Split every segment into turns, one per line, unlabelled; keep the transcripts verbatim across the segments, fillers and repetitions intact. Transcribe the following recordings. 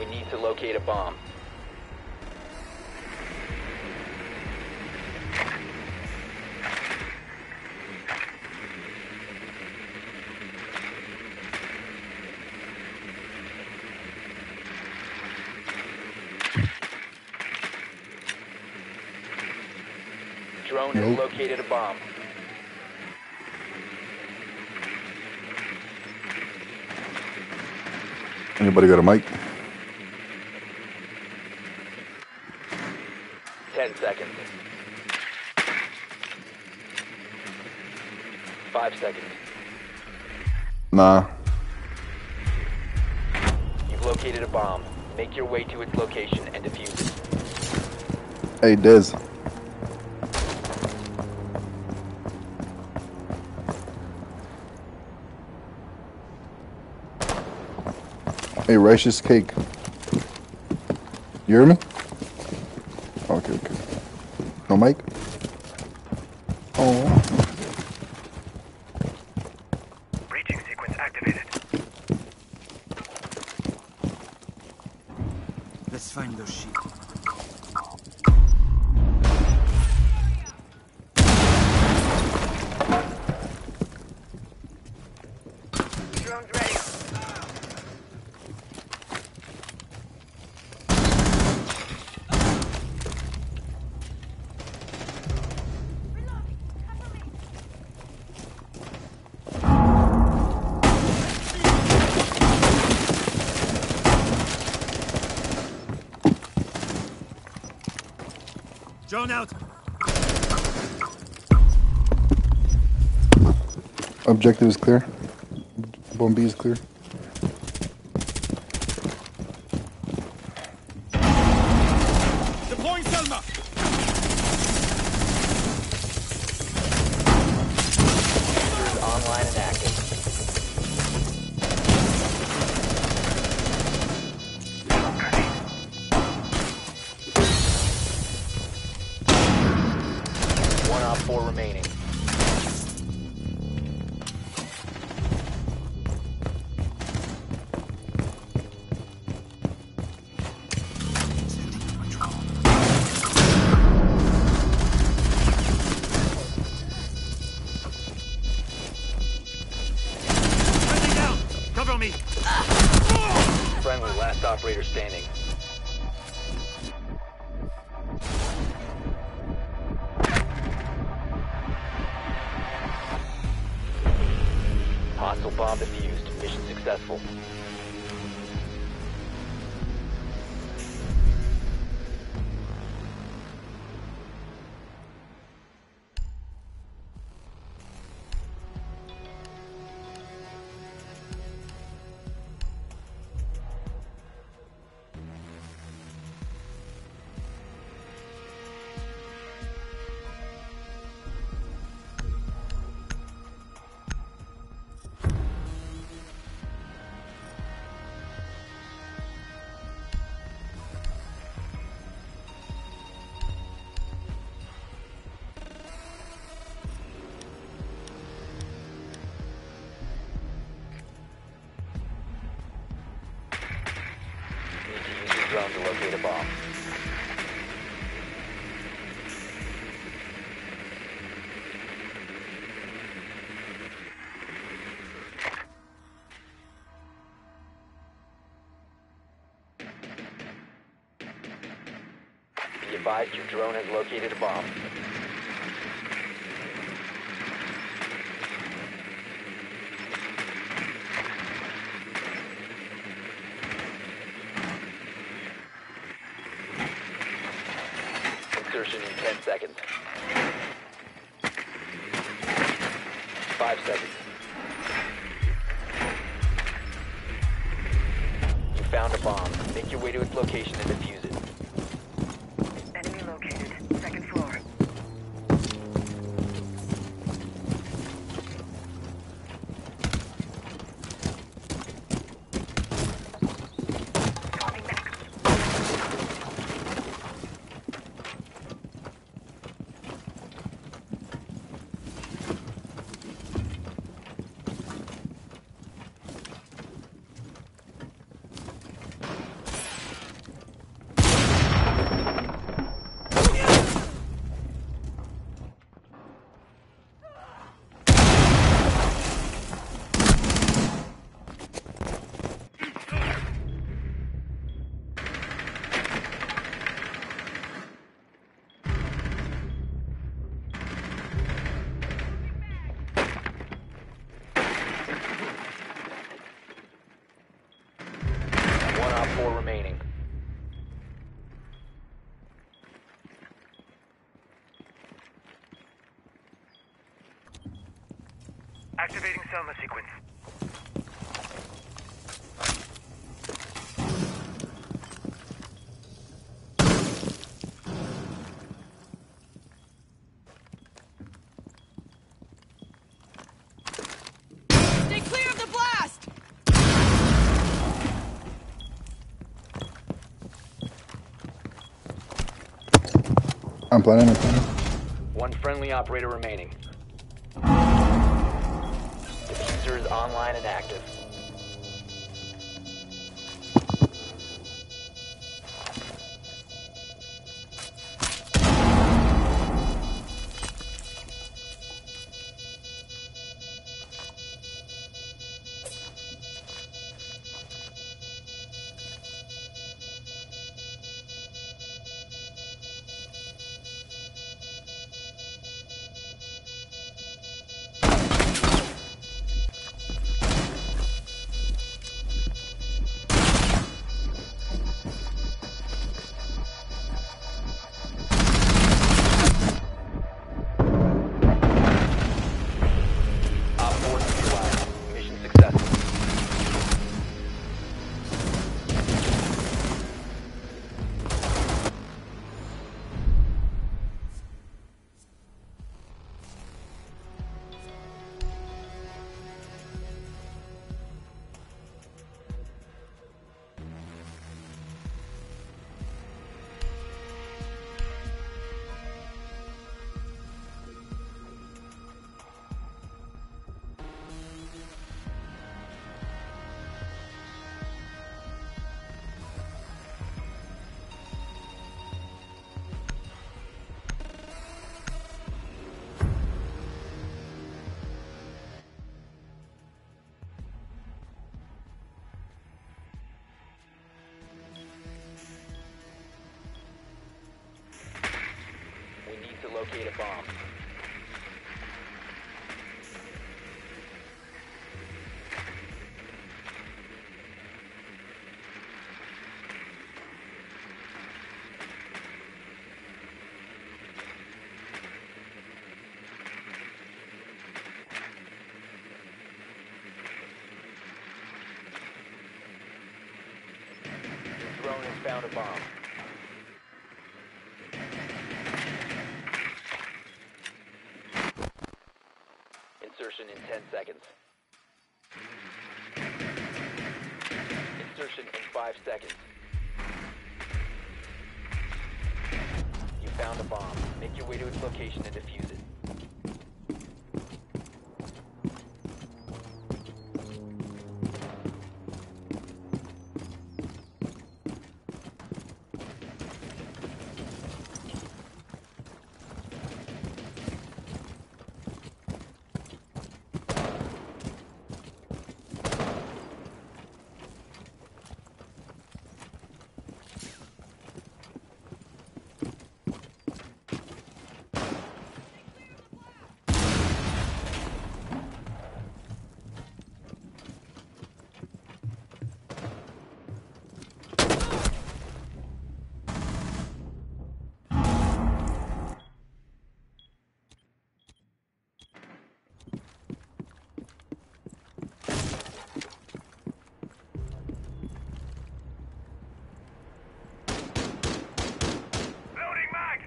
We need to locate a bomb. Drone has
Nope.
located a bomb.
Anybody got a mic?
Ten seconds. Five seconds.
Nah.
You've located a bomb. Make your way to its location and defuse it.
Hey, Dez. Hey, righteous cake. You hear me? Okay, okay. No mic? Oh.
Breaching sequence activated.
Let's find those sheep.
Drone's ready.
Drone out.
Objective is clear. Bomb B is clear.
Deploying Selma.
User is online and active. One op four remaining.
Friendly down. Cover me.
Friendly, last operator standing. Hostile bomb defused. Mission successful. Need to use your drone to locate a bomb. Be advised your drone has located a bomb. Insertion in ten seconds. Five seconds. You found a bomb. Make your way to its location and defuse it.
Enemy located. Second floor. Calling back.
four remaining.
Activating Selma sequence.
Stay clear of the blast!
I'm planning, I'm planning.
One friendly operator remaining. Diffuser is online and active. Op four neutralized. Mission successful. We need to locate a bomb. Your drone has found a bomb. Insertion in ten seconds. Insertion in five seconds. You found a bomb. Make your way to its location and defuse it.
Loading mag!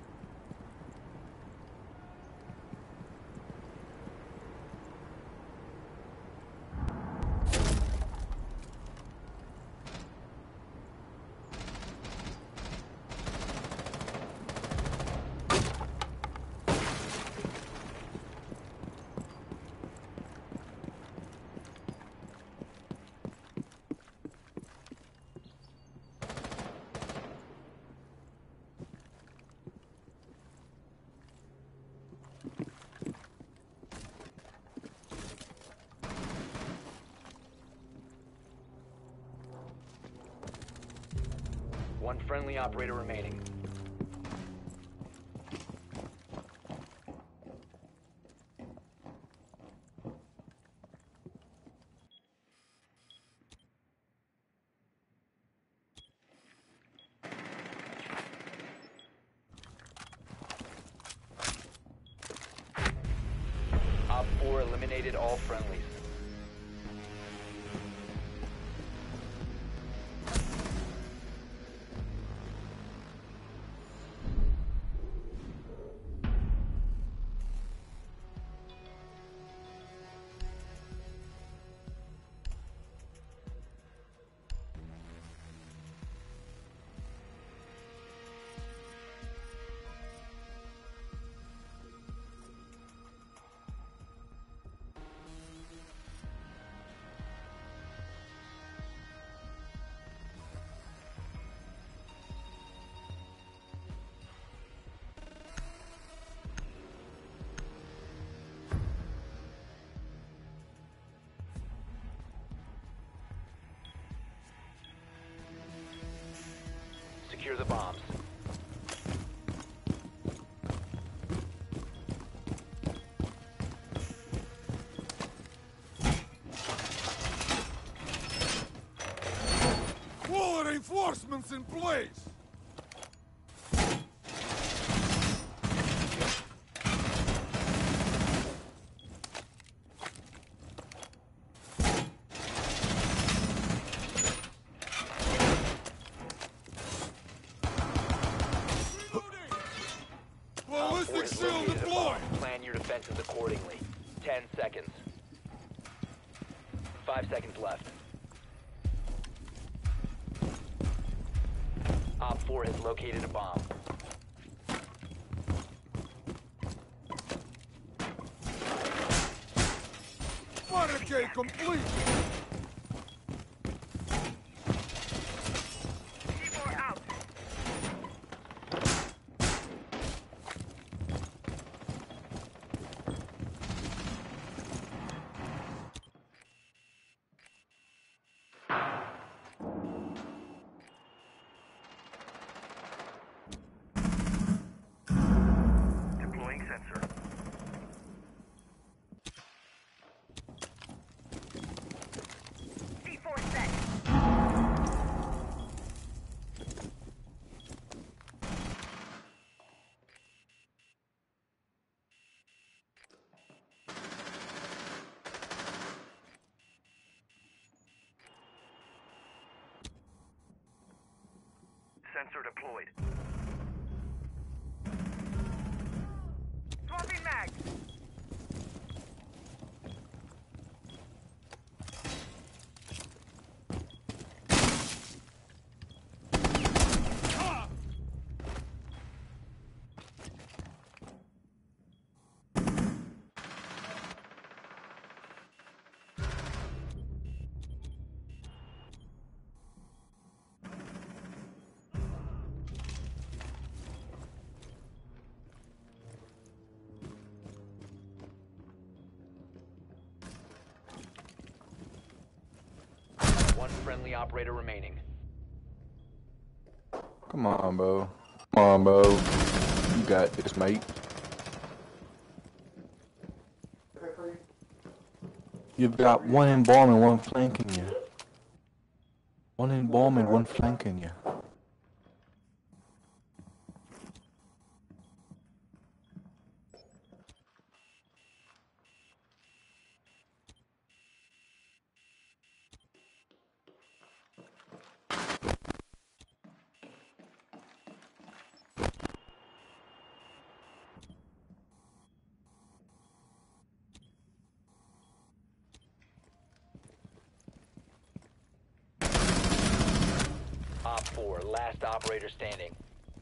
One friendly operator remaining. eliminated all friendlies. Secure the bombs.
Wall reinforcements in place! Ballistic shield deployed!
Plan your defenses accordingly. Ten seconds. Five seconds left. Op four has located a bomb.
Barricade complete!
C four out. Deploying sensor. C four set. Sensor deployed. Swapping mag.
One friendly operator remaining.
Come on, bro. Come on, bro. You got this, mate. You've got one in bomb and one flanking you. One in bomb and one flanking you.
Op four, last operator standing.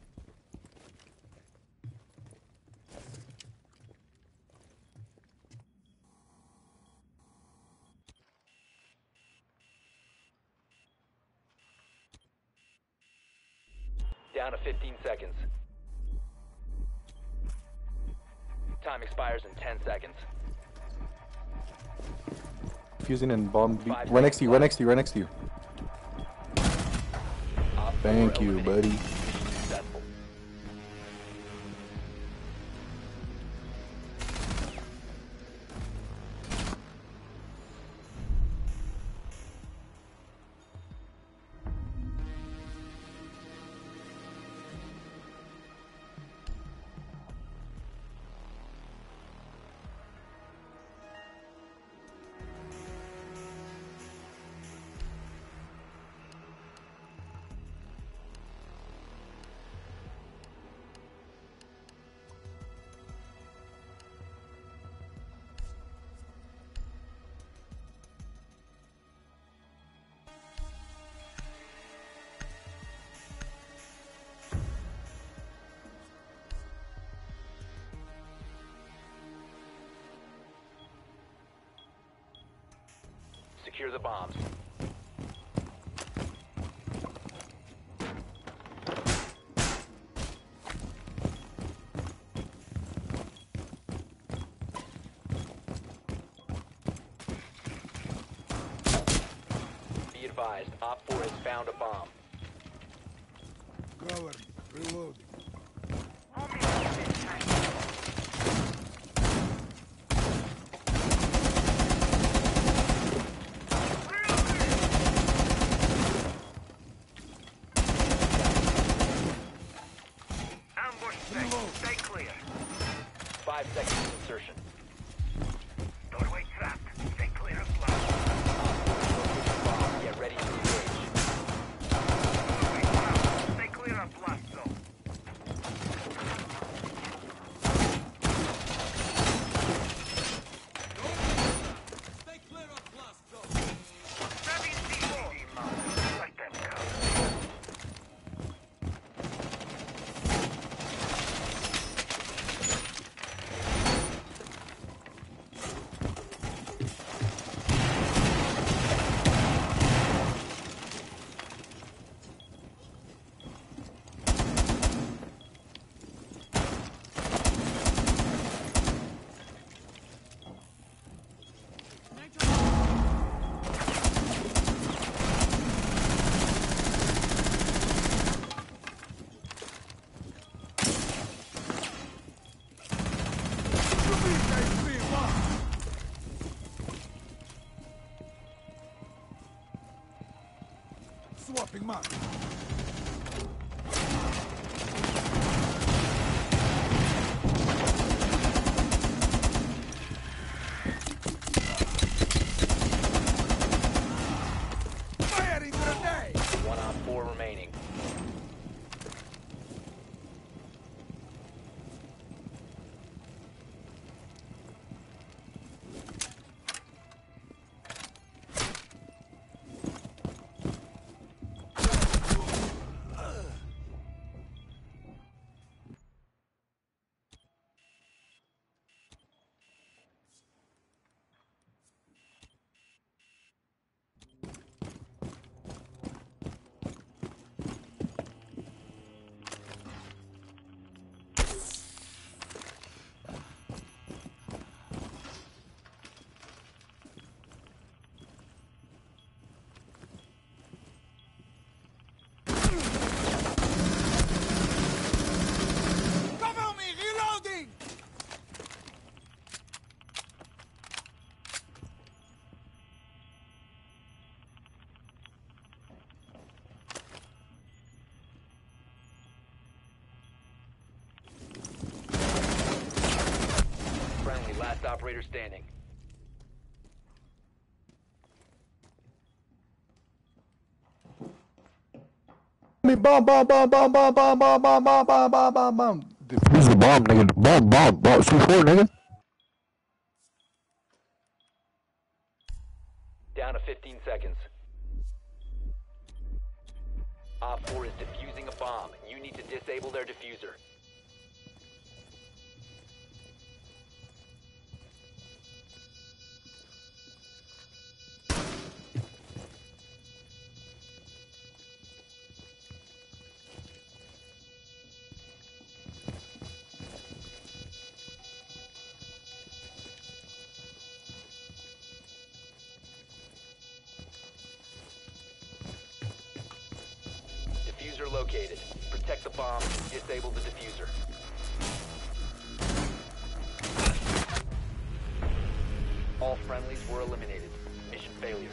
Down to fifteen seconds. Time expires in ten seconds.
Fusing in bomb. B.
Five
Right next to you, right
seconds
next to you, right next to you.
Op four
Thank you,
eliminated.
buddy.
Successful. Secure the bombs. Be advised, Op four has found a bomb.
Cover me. Reloading.
Ambush set. Stay clear.
Five seconds to insertion.
Doorway trapped. Stay clear of blast.
Bomb. Get ready to engage.
Doorway trapped. Stay clear of blast zone.
Stay clear of blast zone.
Grabbing C four. Let them go.
Swapping mark. Firing grenade!
One on four remaining.
Cover me! Reloading!
Friendly, last operator standing.
Me bomb, bomb, bomb, bomb, bomb, bomb, bomb, bomb, bomb, bomb, bomb, bomb, bomb. Defuse the bomb, nigga. Bomb, bomb, bomb. C four, nigga.
Down to fifteen seconds. Op four is defusing a bomb. You need to disable their diffuser. Diffuser located. Protect the bomb. Disable the diffuser. All friendlies were eliminated. Mission failure.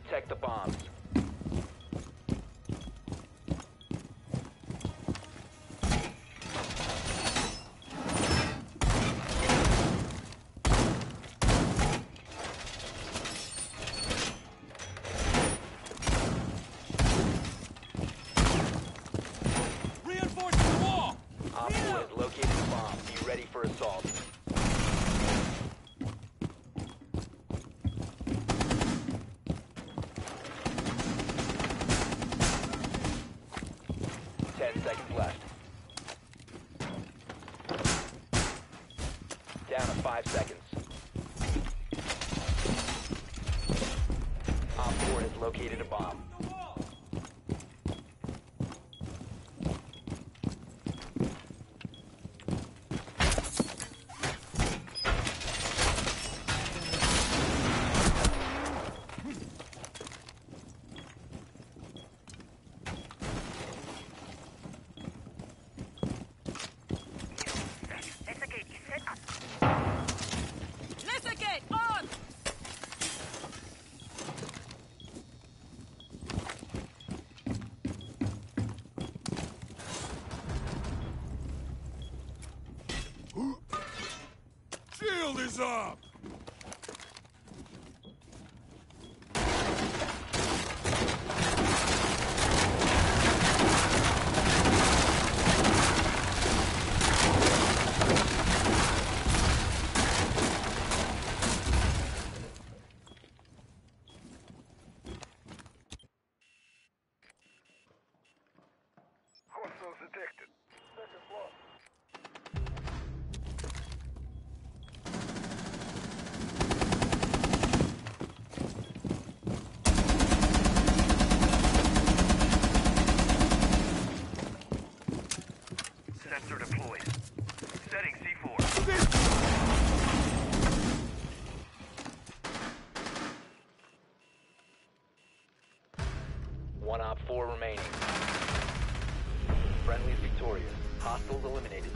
Protect the bombs.
Reinforcing the wall!
Op four has located the bomb. Be ready for assault. Ten seconds left. Down to five seconds. Op four has located a bomb.
Litigate on!
Shield is up! Hostiles detected. Second floor. Sensor deployed. Setting C four.
One op four remaining. Friendly's victorious. Hostiles eliminated.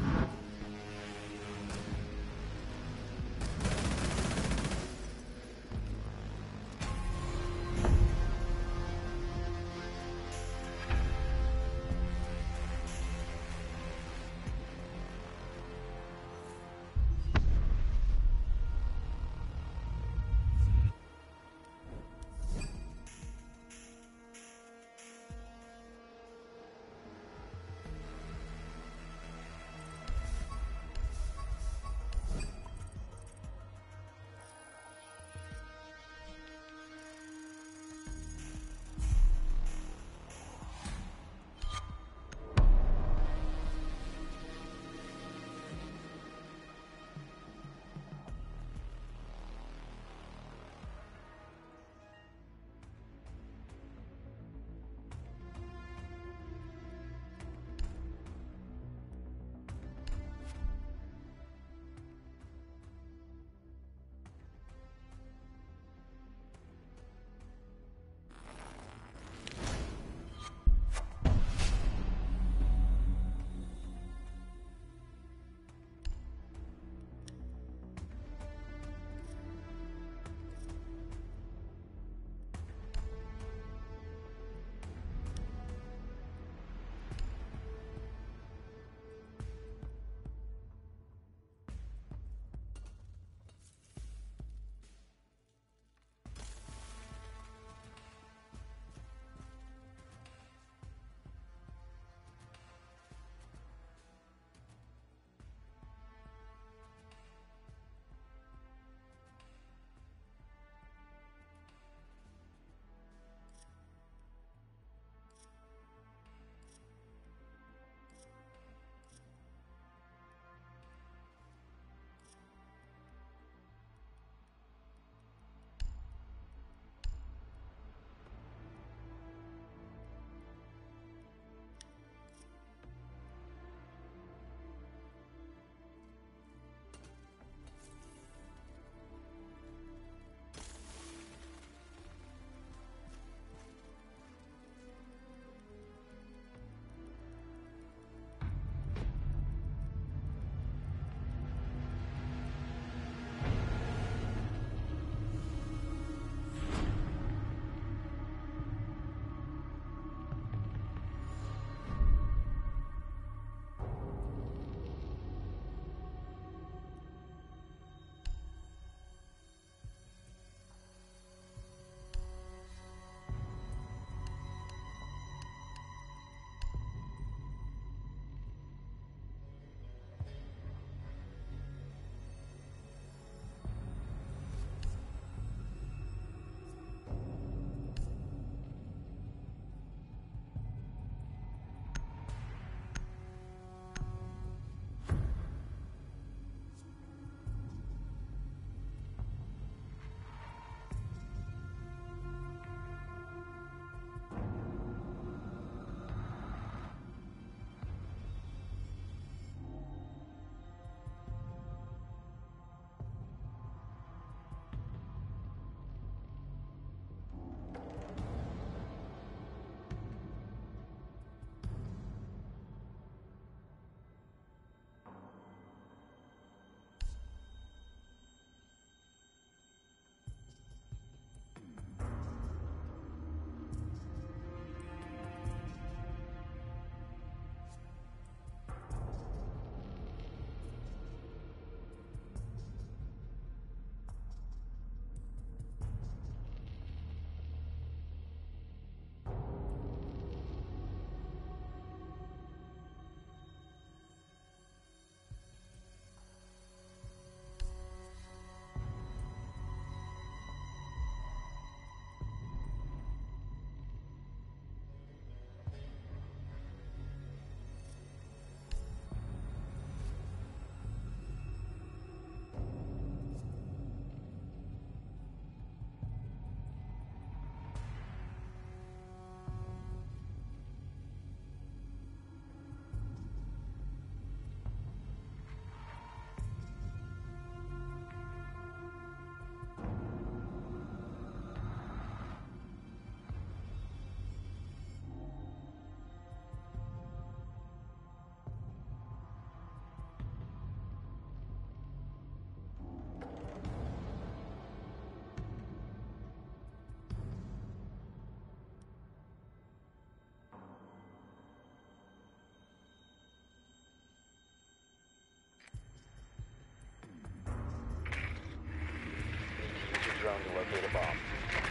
locate a bomb.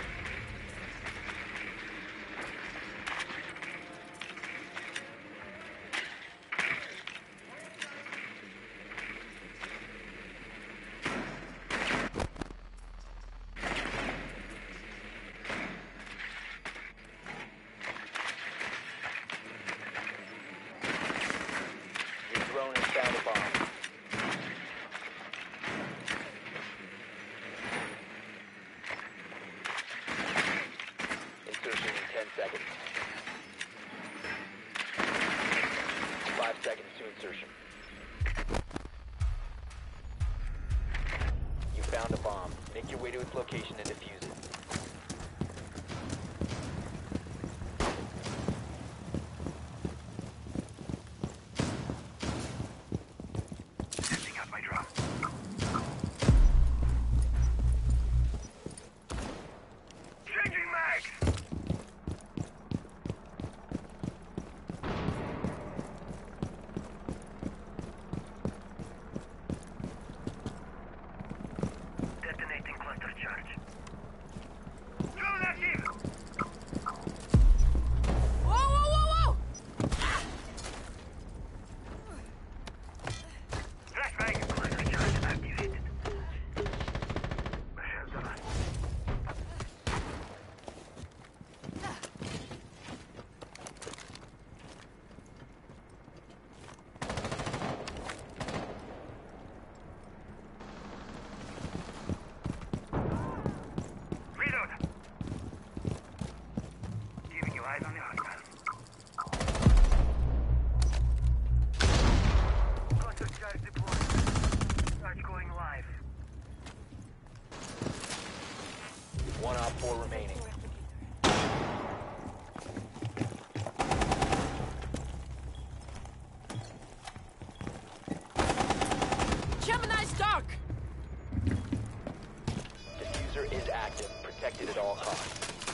Your drone has found a bomb. Insertion in ten seconds. Five seconds to insertion. You found a bomb. Make your way to its location and defuse it.
Setting up my drone. Changing mags! Detonating cluster charge. Drone active!
Whoa, whoa, whoa, whoa!
Flashbang! Cluster charge activated. Machine gun. Reload! Giving you eyes on the hostile. Cluster charge deployed. Charge going live.
One op four remaining.
Gemini's dark!
Diffuser is active. Protected at all costs.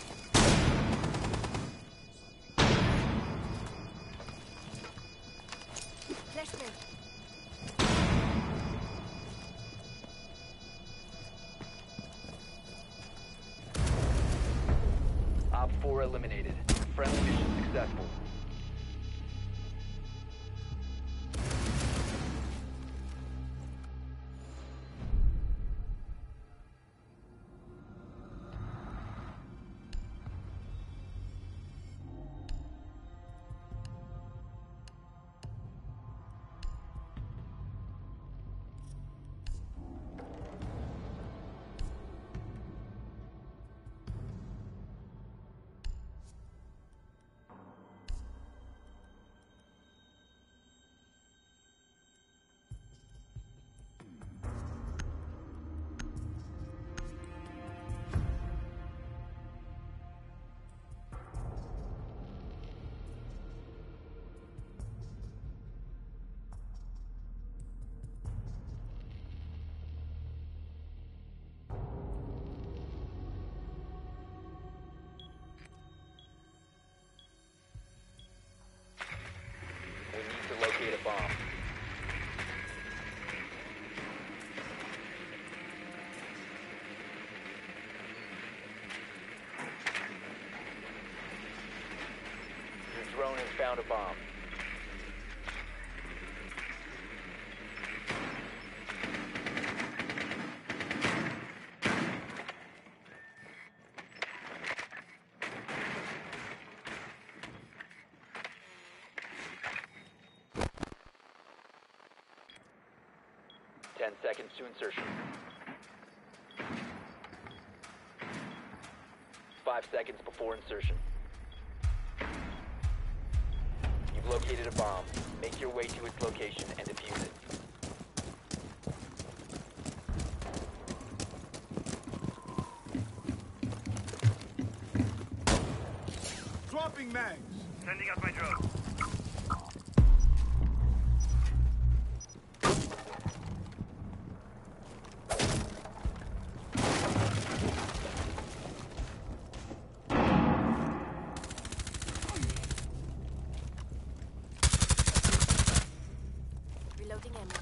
Flashbang.
Op four eliminated. Friendly mission successful. We need to locate a bomb. Your drone has found a bomb. Ten seconds to insertion. Five seconds before insertion. You've located a bomb. Make your way to its location and defuse it.
Dropping mags.
Sending out my drone.
Reloading ammo.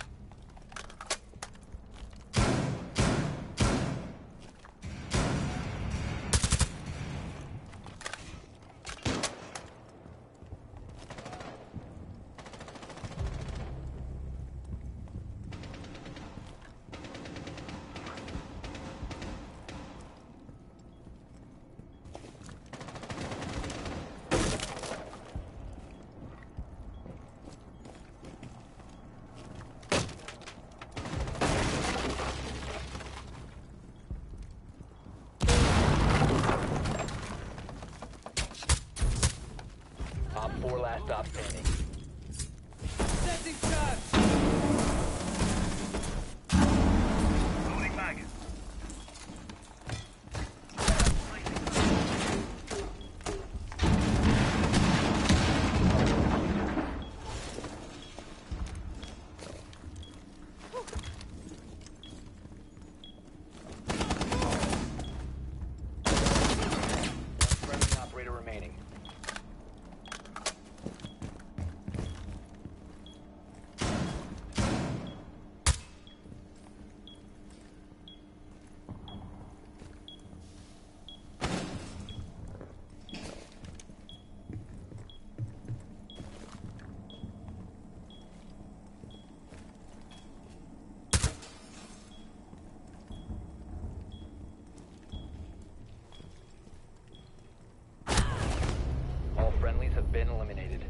stop standing.
Setting charge.
Loading maggot.
Friendly operator remaining. All friendlies have been eliminated.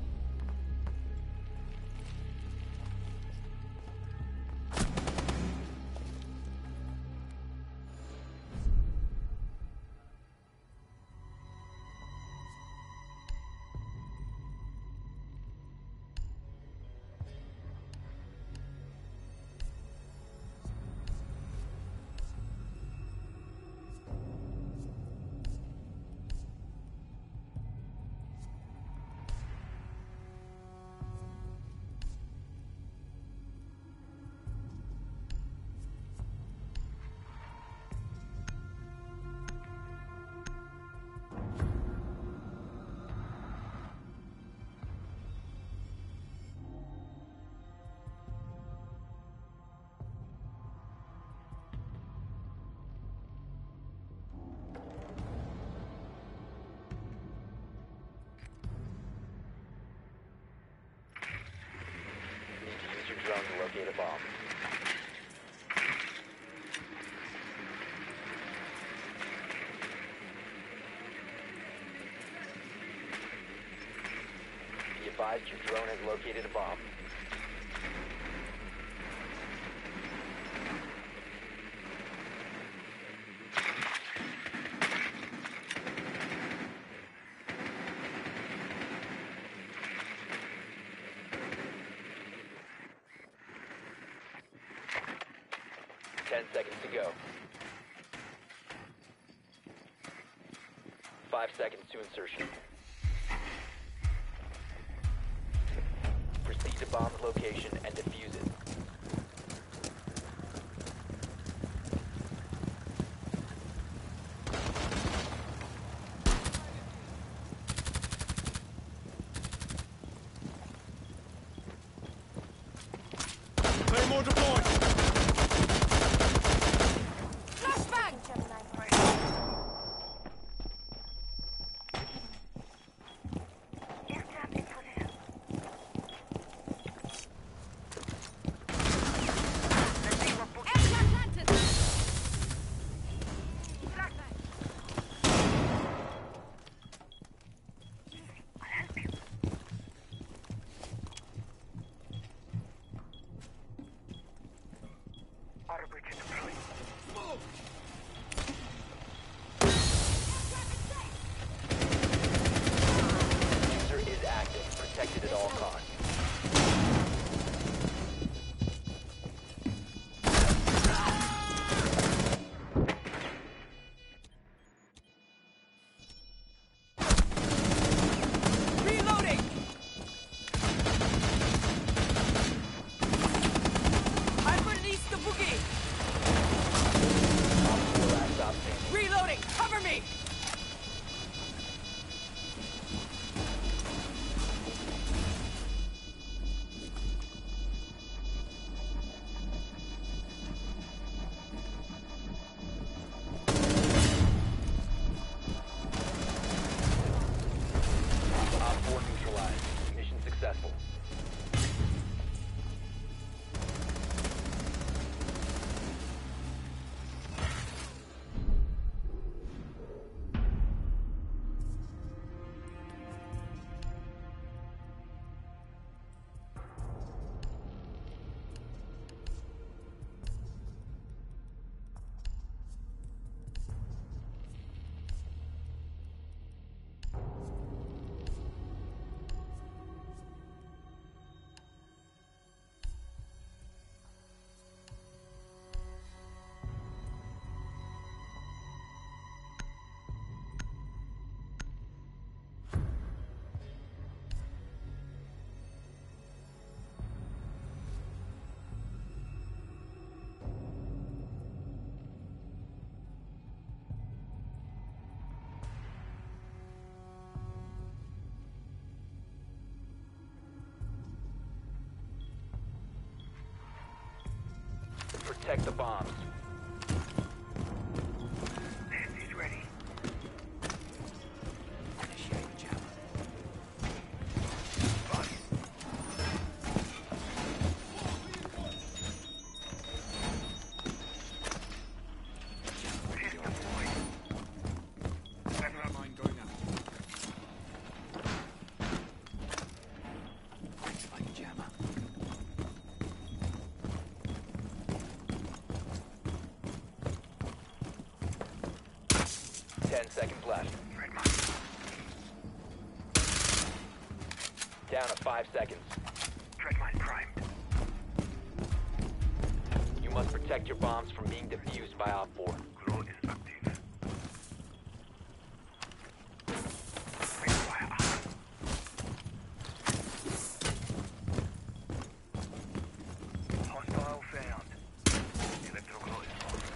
You need to use your drone to locate a bomb. Be advised your drone has located a bomb. Ten seconds to go. Five seconds to insertion. Proceed to bomb's location and defuse it.
Claymore deployed.
Flashbang!
Aircraft in position.
protect the bombs.
He's ready.
Initiate jammer.
Body. Hit deployed. That's not
Mine going out. Like jammer.
Ten seconds left.
red mine.
Down to five seconds.
Dread mine primed.
You must protect your bombs from being defused by Op four.
Glow is active. Red fire up. Hostile found. Electro glow is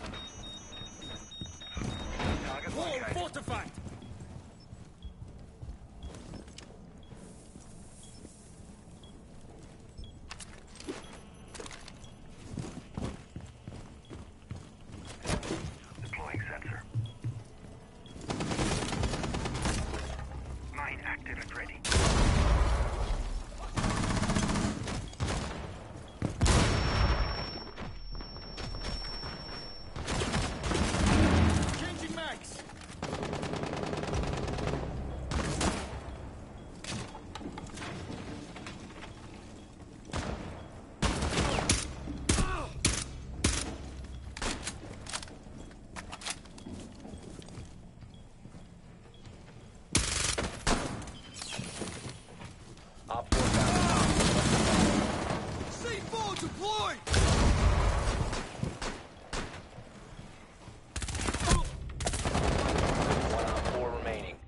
on. Target
Wall
located.
fortified.
Deploying sensor. Mine active and ready.
Changing mags.
Op four found.
C four deployed.
One Op four remaining.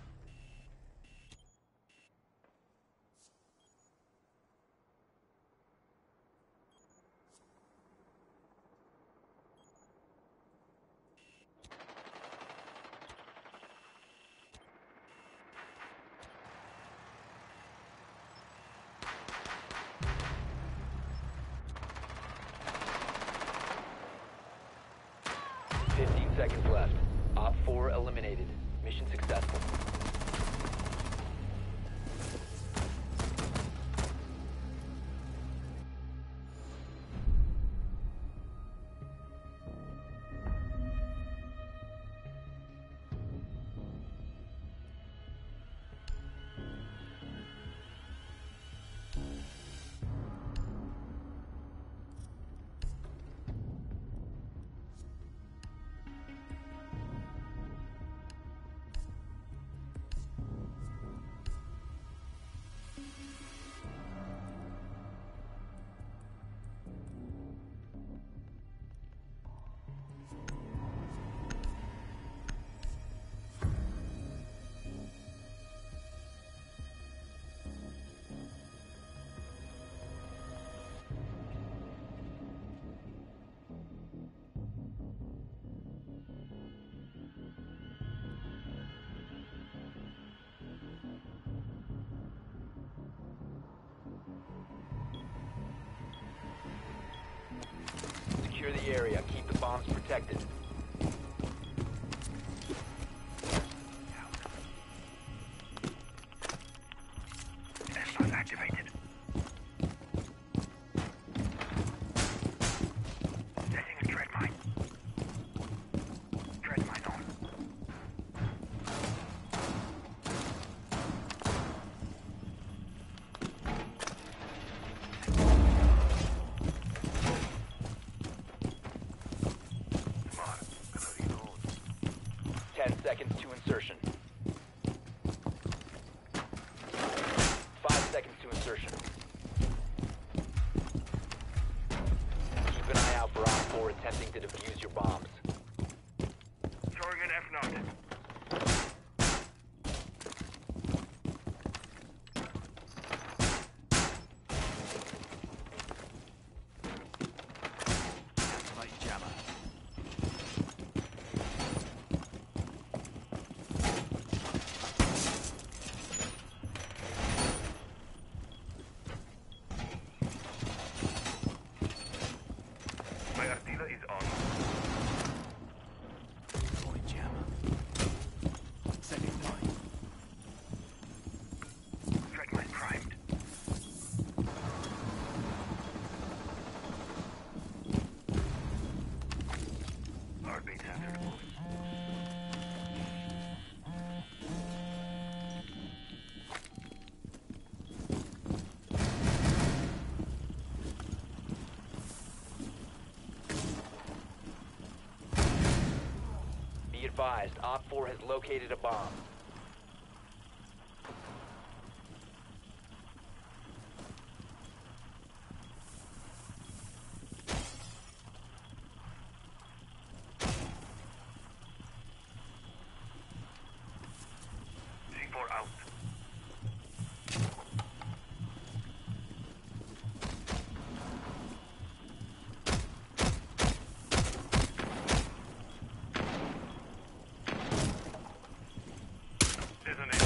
Fifteen seconds left. Op four eliminated. Mission successful. Secure the area. Keep the bombs protected.
S-Bus activated. Setting a dread mine. Dread mine on. Smart. Gonna reload.
Ten seconds to insertion. Five seconds to insertion. Keep an eye out for Op four attempting to defuse your bombs.
Throwing an F-Knot.
Like jammer.
My Artilla is on.
Deploying jammer. Setting mine.
Strike mine primed. Heartbeat sensor deployed.
Be advised, Op four has located a bomb.
C four out. Detonate.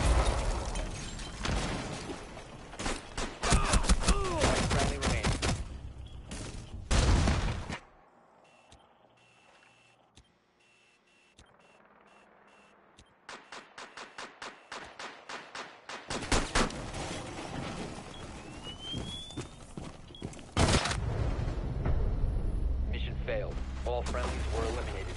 One friendly remaining. Mission failed. All friendlies were eliminated.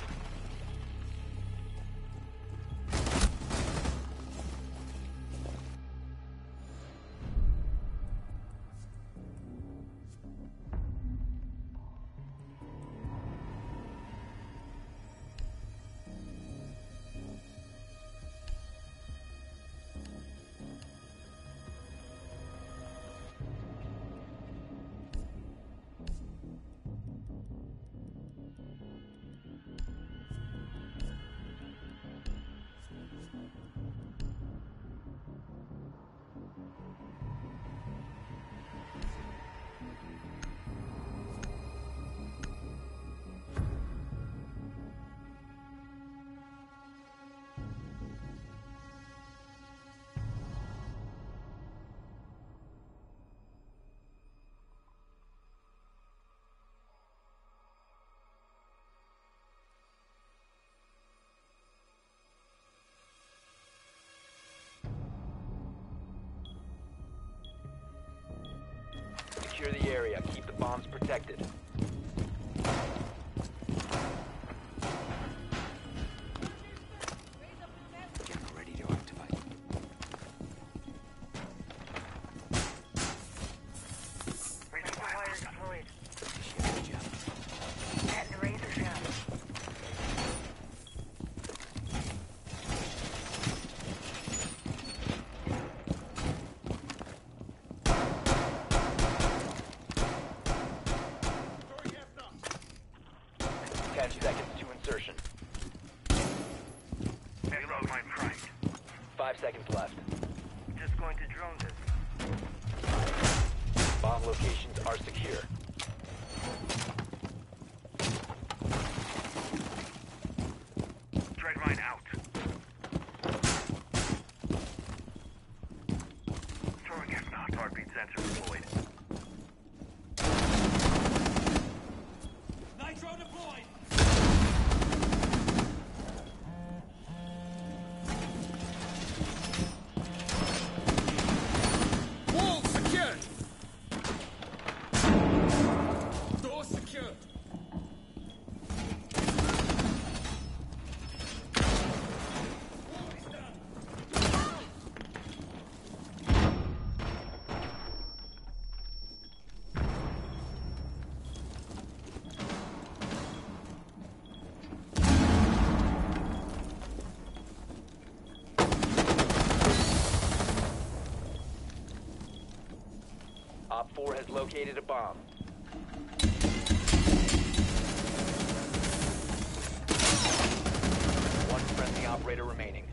Secure the area. Keep the bombs protected.
Jammer ready to activate.
Razor wire deployed.
Initiating jammer.
And razor shaft.
Ten seconds to insertion.
Reload mine primed.
Five seconds left.
Just going to drone this.
Bomb locations are secure.
Drag mine out. Throwing gas knot. Heartbeat sensor deployed.
Nitro deployed! Wall secured! Door secured! Wall is done!
Op four has located a bomb. One friendly operator remaining.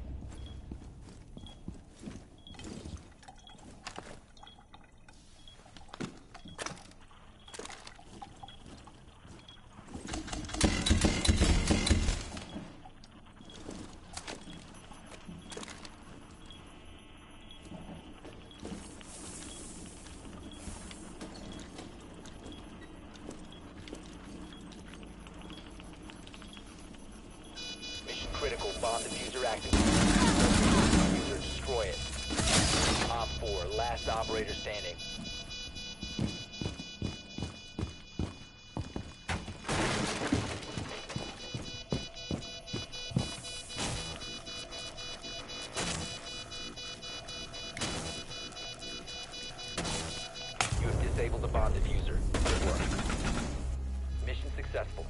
operator standing. You have disabled the bomb diffuser. Good work. Mission successful.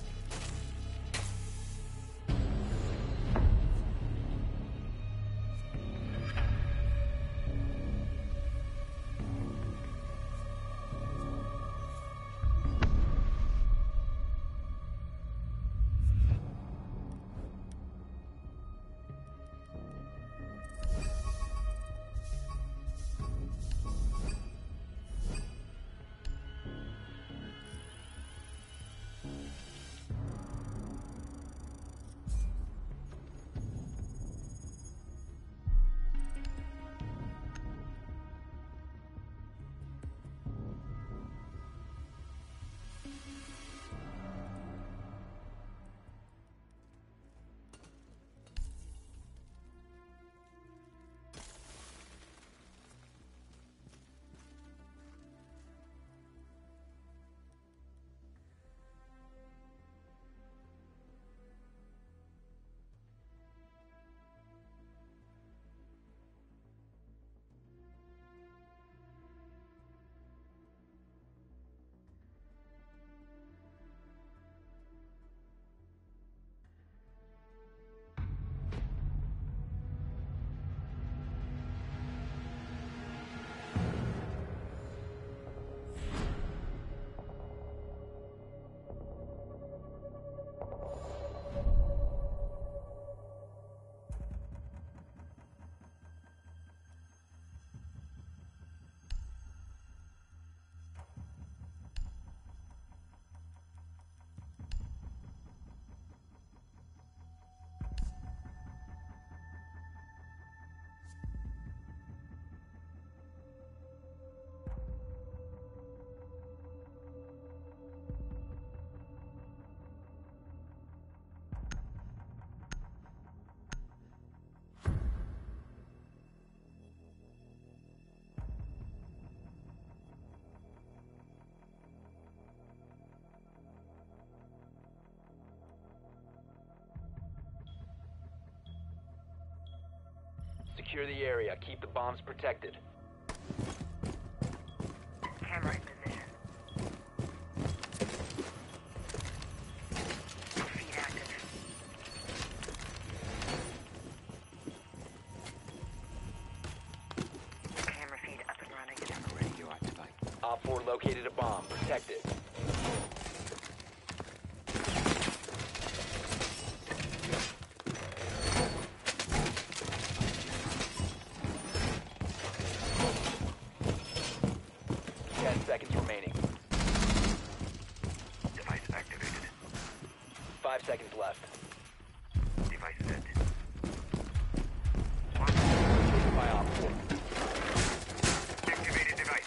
Secure the area. Keep the bombs protected.
Camera in position. Feed active. Camera feed up and running. Camera ready to activate.
Op four located a bomb. Protect it. Ten seconds remaining.
Device activated.
Five seconds left.
Device set.
Located by Op four.
Activated device.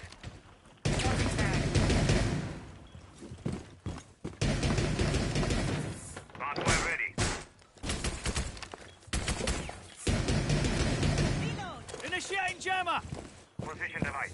Hardware ready.
Initiating jammer!
Position device.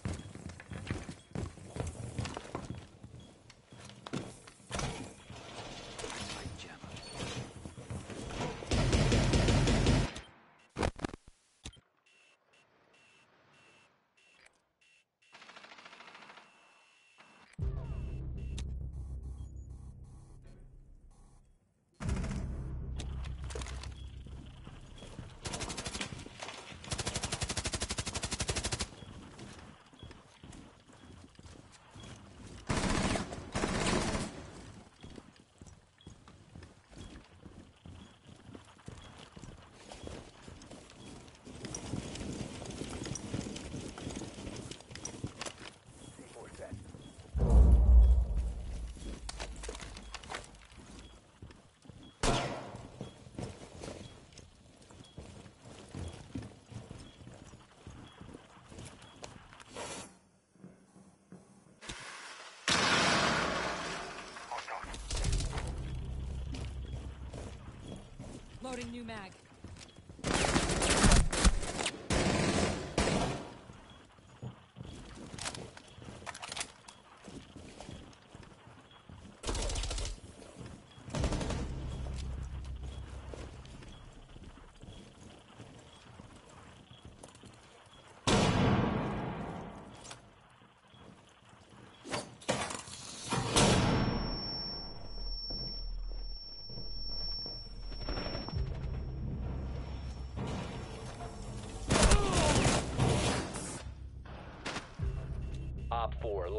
Loading new mag.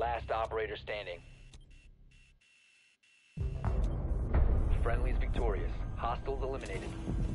last operator standing. Friendly's victorious. Hostiles eliminated.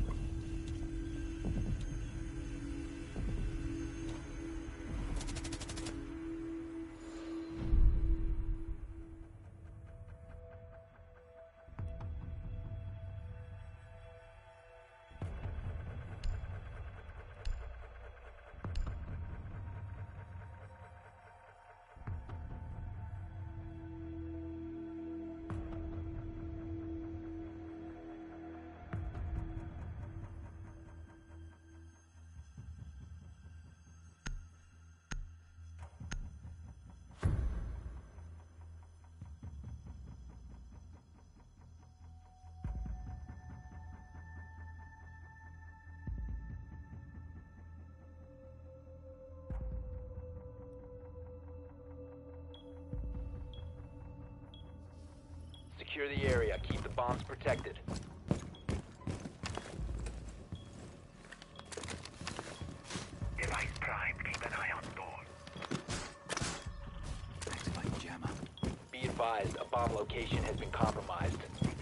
Secure the area. Keep the bombs protected.
Device primed. Keep an eye on door.
Activate jammer.
Be advised, a bomb location has been compromised.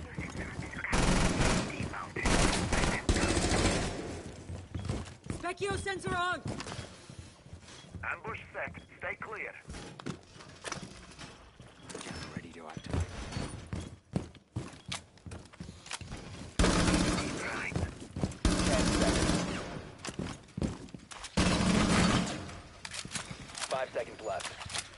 Specchio sensor on!
Ambush set. Stay clear.
Jammer ready to activate.
Primed.
Ten seconds. Five seconds left.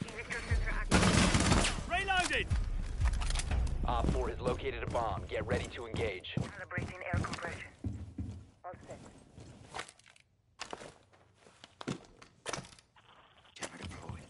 Reloading!
Op four has located a bomb. Get ready to engage.
Calibrating air compression. All set.
Jammer deployed.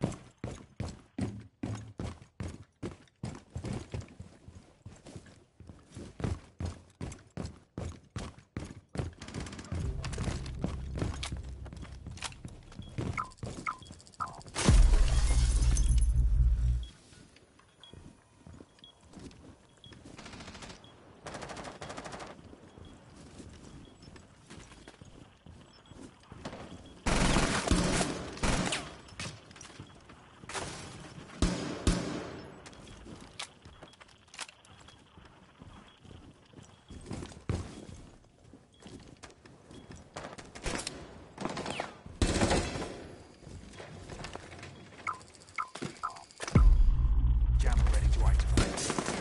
Jammer ready to activate.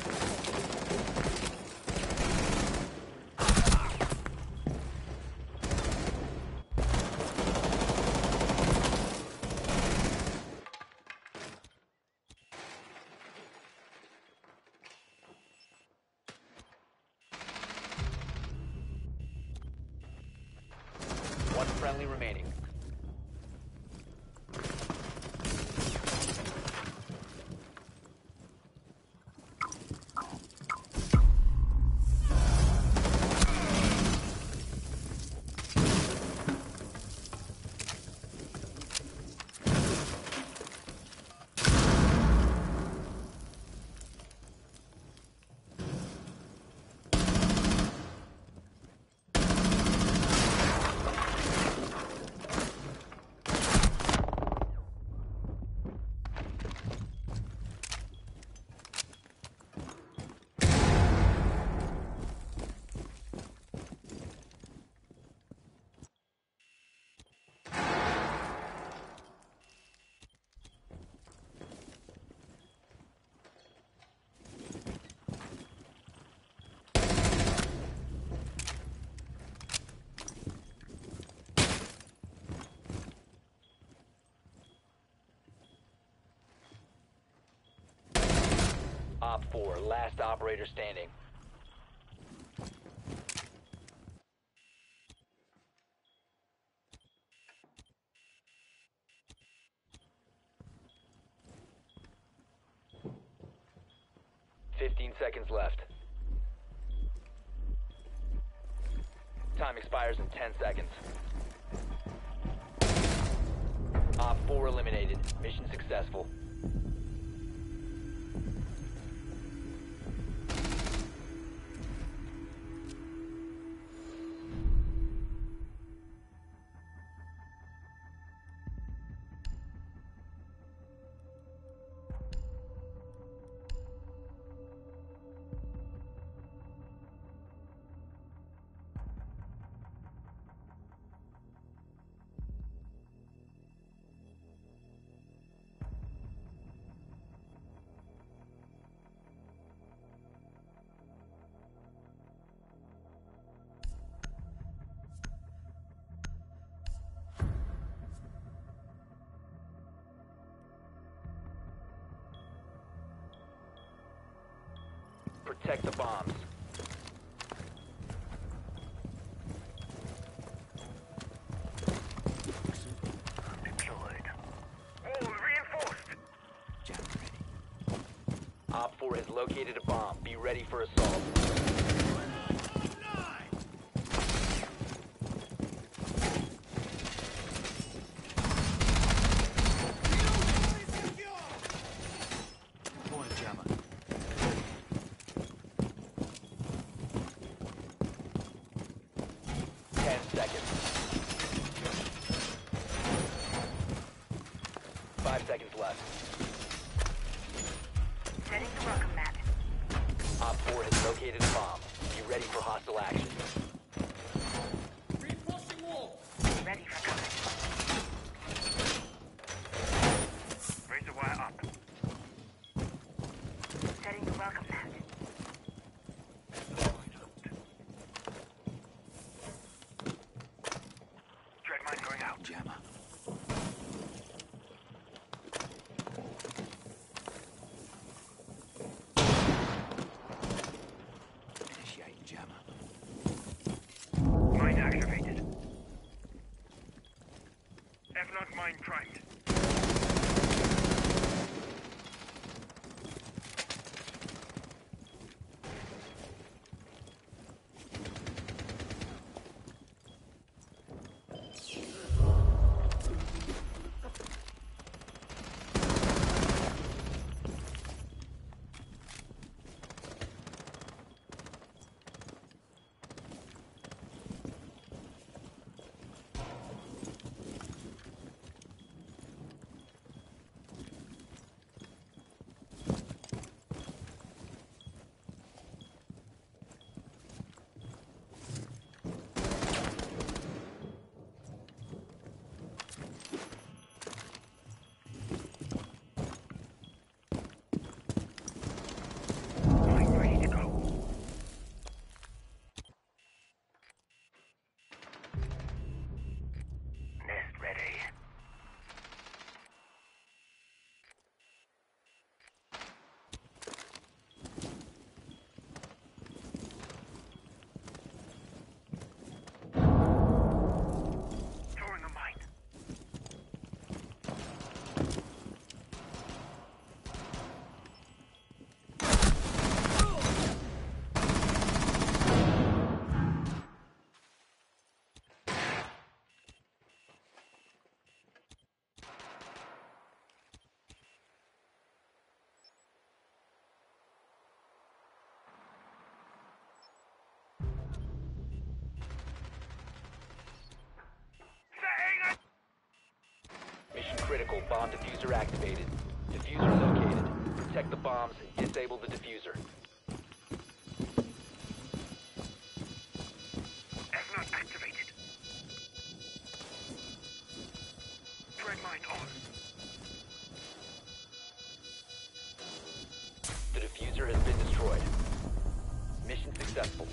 One friendly remaining. Op four, last operator standing. Fifteen seconds left. Time expires in ten seconds. Op four eliminated. Mission successful. Protect the bombs.
Deployed. Wall reinforced.
Op four has located a bomb. Be ready for assault. Ten seconds. Five seconds left.
Setting the welcome mat.
Op four has located a bomb. Be ready for hostile action.
Ready for cover.
Razor wire up.
Setting the welcome mat.
Dread mine going out. Jammer.
Initiate jammer.
Mine activated. F naught mine primed. Mine ready to go. Nest ready. Throwing a mine. Setting it!
Mission critical. Bomb diffuser activated. Diffuser located. Protect the bombs and disable the diffuser.
F naught activated. Dread mine on.
The diffuser has been destroyed. Mission successful.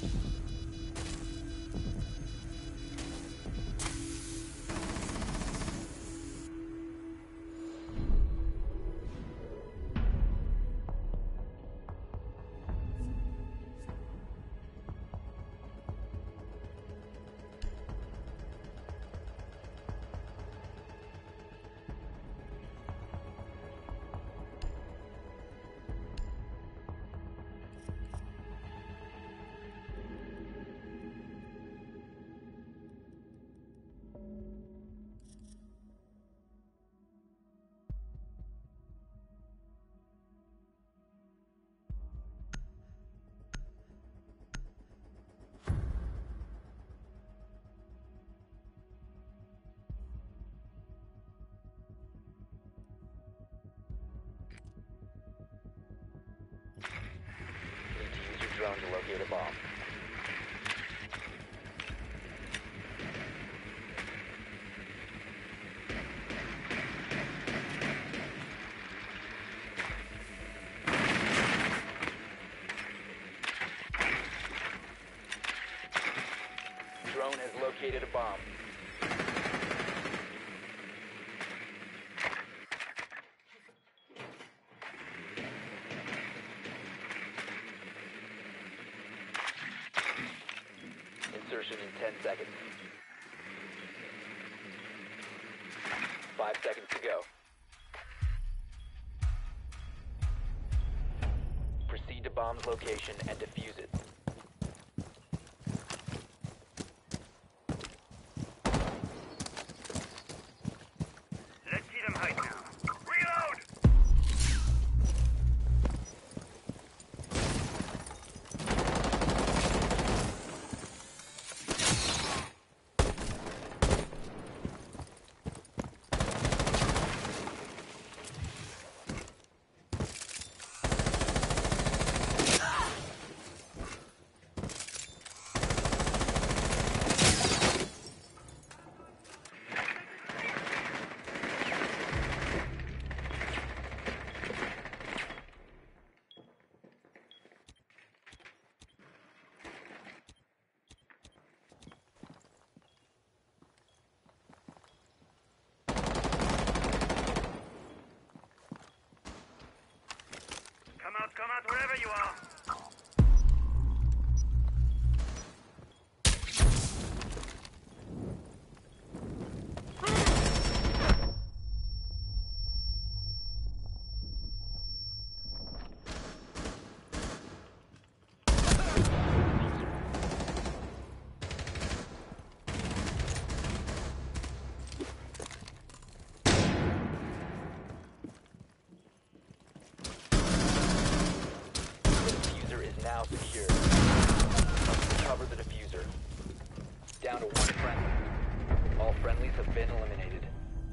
Need to use your drone to locate a bomb. Drone has located a bomb. in ten seconds. Five seconds to go. Proceed to bomb's location and defuse it.
Let's see them hide now. Reload! Come out, come out, wherever you are.
Now secure. Must recover the diffuser. Down to one friendly. All friendlies have been eliminated.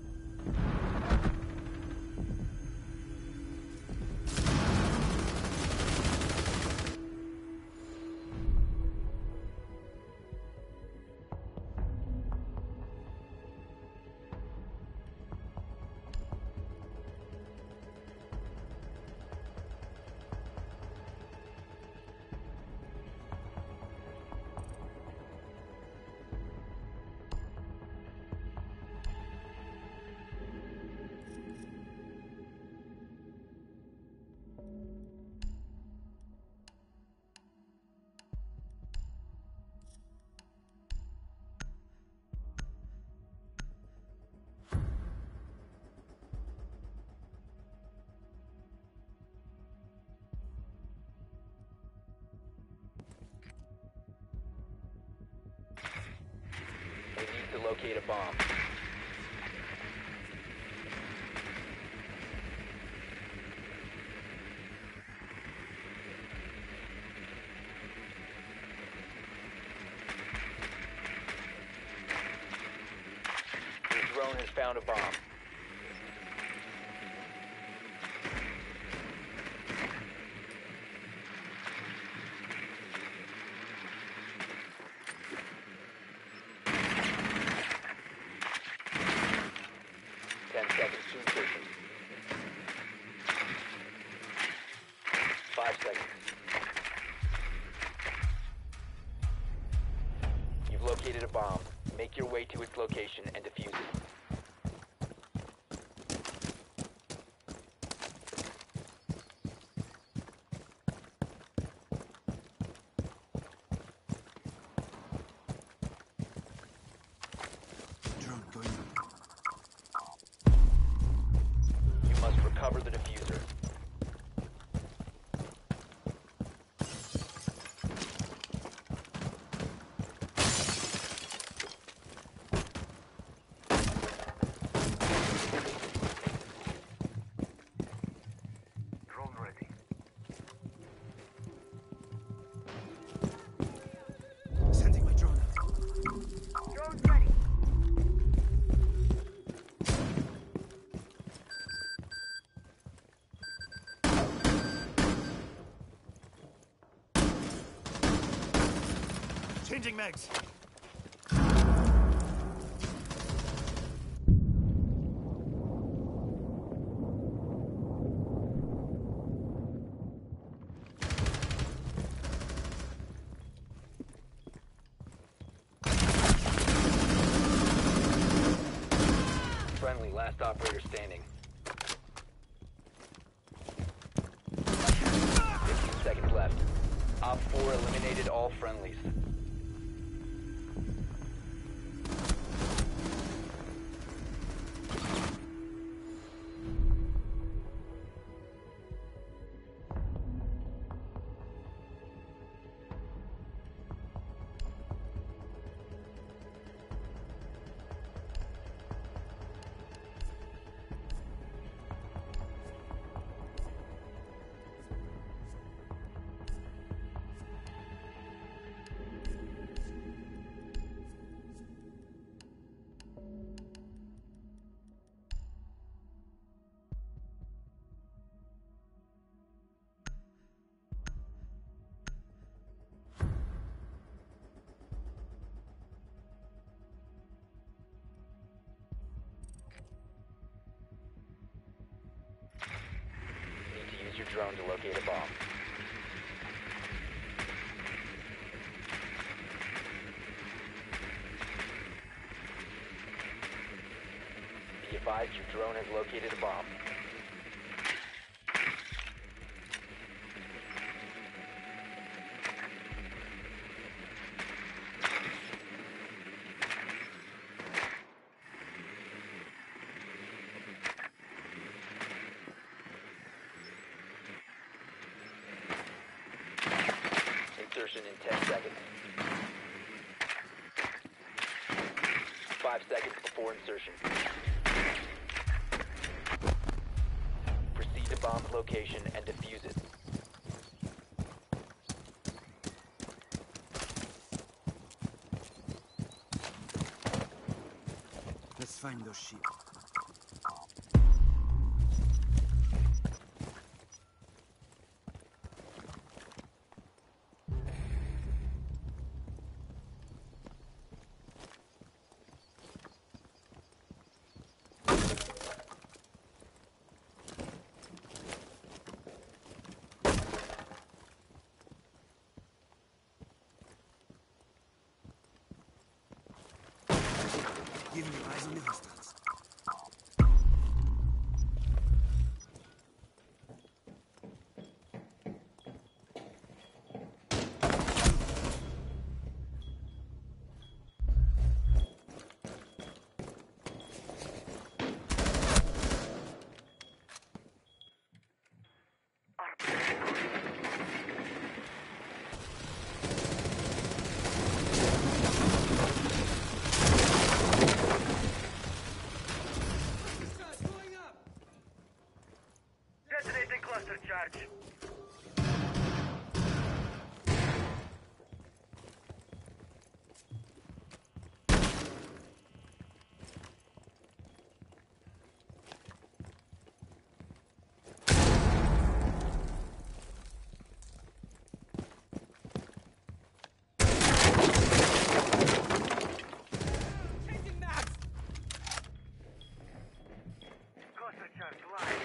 We need to locate a bomb. Your drone has found a bomb. Ten seconds to insertion. Five seconds. You've located a bomb. Make your way to its location and defuse it.
Drone going.
You must recover the diffuser.
Drone ready.
Sending my drone out.
Drone's ready.
Changing mags.
Friendly, last operator standing. fifteen seconds left. Op four eliminated all friendlies. drone to locate a bomb. Be advised your drone has located a bomb. Insertion in ten seconds. Five seconds before insertion. Proceed to bomb's location and defuse it.
Let's find those sheep. Give me eyes on the hostiles.
Detonating cluster charge.
Changing mags!
Cluster charge live.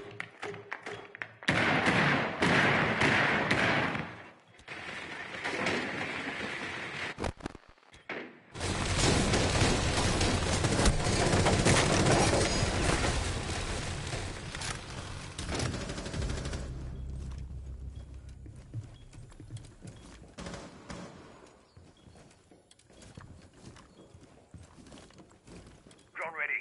Drone ready.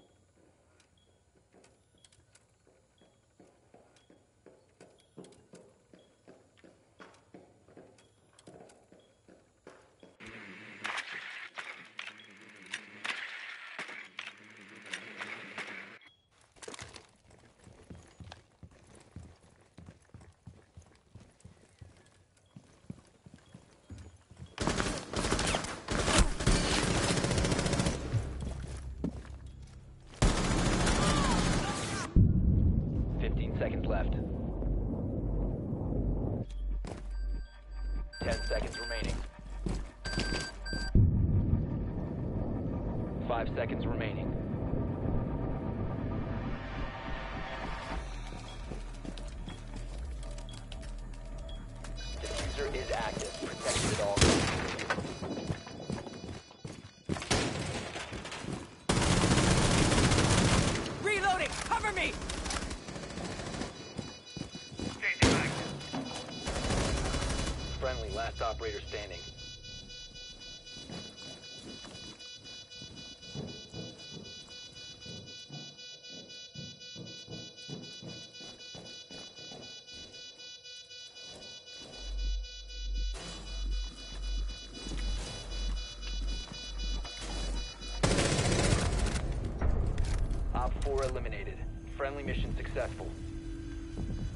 Fifteen seconds left. Ten seconds remaining. Five seconds remaining. Diffuser is active. Protected at all costs.
Reloading! Cover me!
Changing back.
Friendly, last operator standing. Op four eliminated. Friendly mission successful.